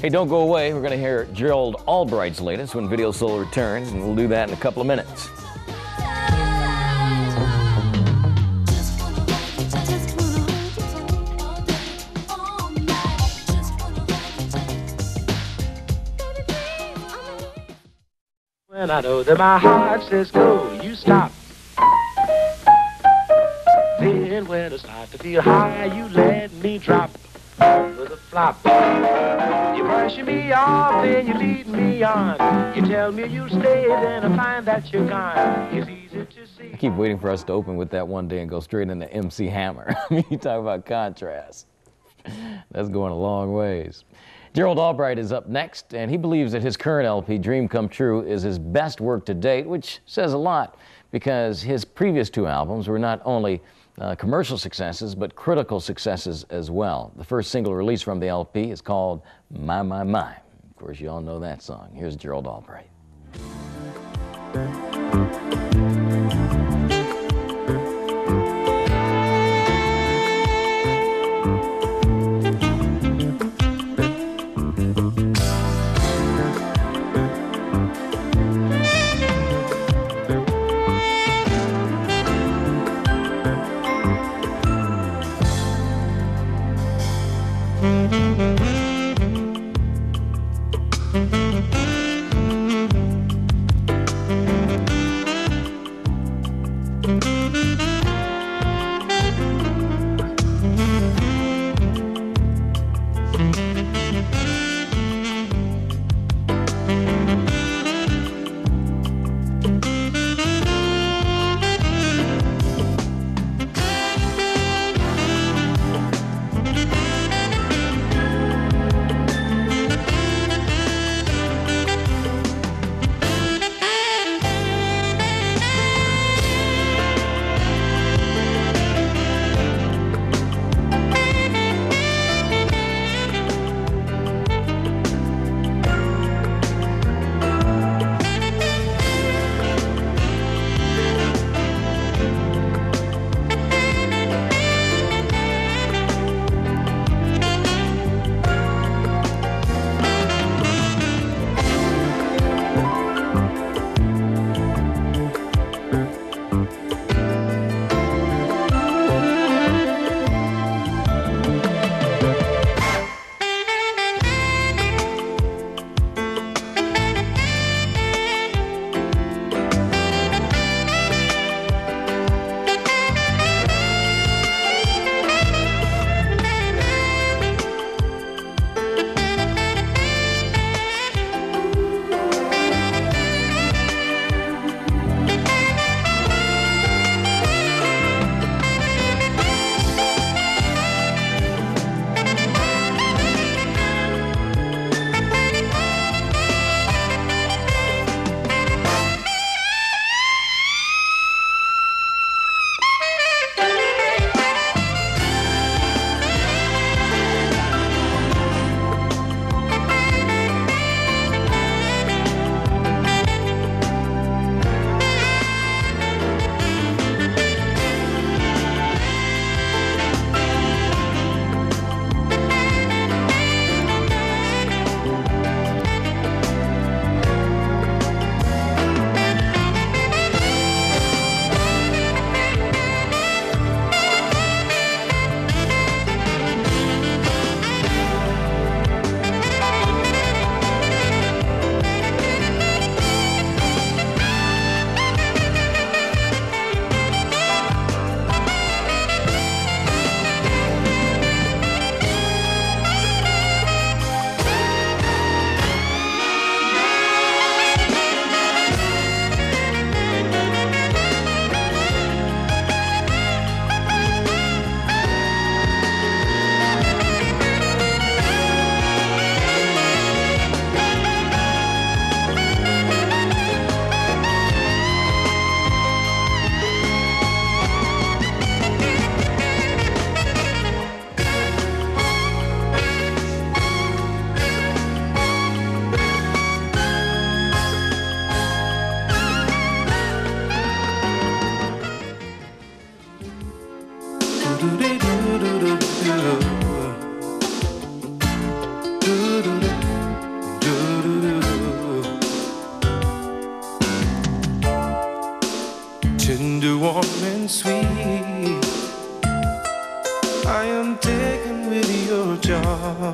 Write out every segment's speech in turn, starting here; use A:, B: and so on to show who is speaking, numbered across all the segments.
A: Hey, don't go away. We're going to hear Gerald Albright's latest when Video Soul returns, and we'll do that in a couple of minutes.
B: When I know that my heart says go, you stop. Then when I start to feel high, you let me drop with a flop. You brushing me off, then you lead me on. You tell me you stay, then I find that you're gone. It's easy to see.
A: I keep waiting for us to open with that one day and go straight into MC Hammer. I mean, you talk about contrast. That's going a long ways. Gerald Albright is up next, and he believes that his current LP, Dream Come True, is his best work to date, which says a lot because his previous two albums were not only commercial successes, but critical successes as well. The first single released from the LP is called My, My, My. Of course, you all know that song. Here's Gerald Albright.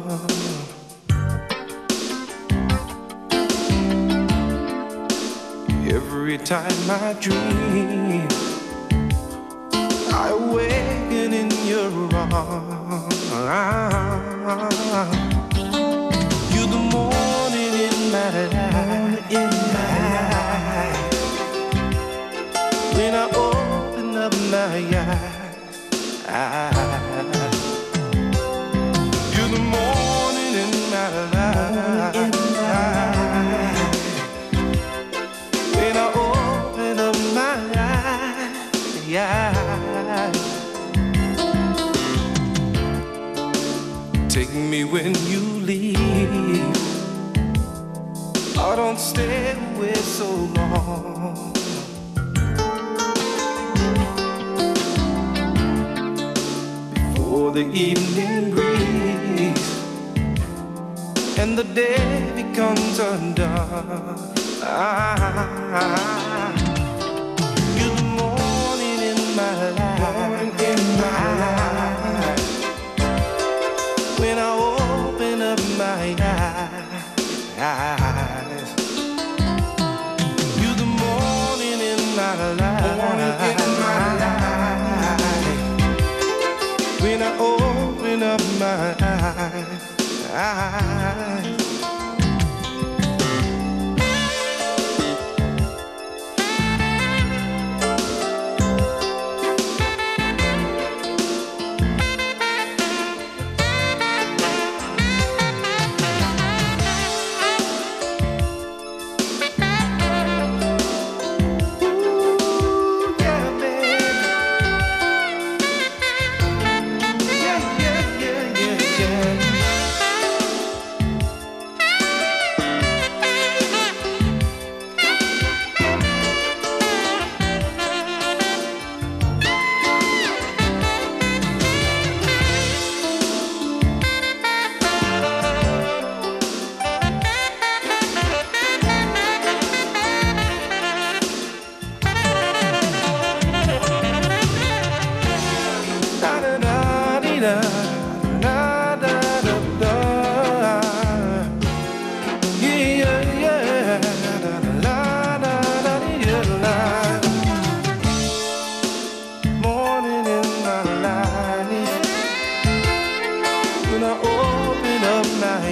C: Every time I dream, I awaken in your arms. You're the morning in my life. When I open up my eyes, you're the morning in my life. When I open up my eyes, take me when you leave. Oh, don't stay away so long. Before the evening breeze and the day becomes undone. You're the morning in my life, when I open up my eyes. You're the morning in my life, when I open up my eyes. Morning in my life, when I open up my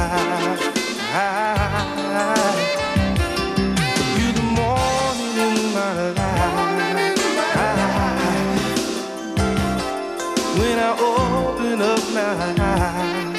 C: eyes. You're the morning in my life, when I open up my eyes.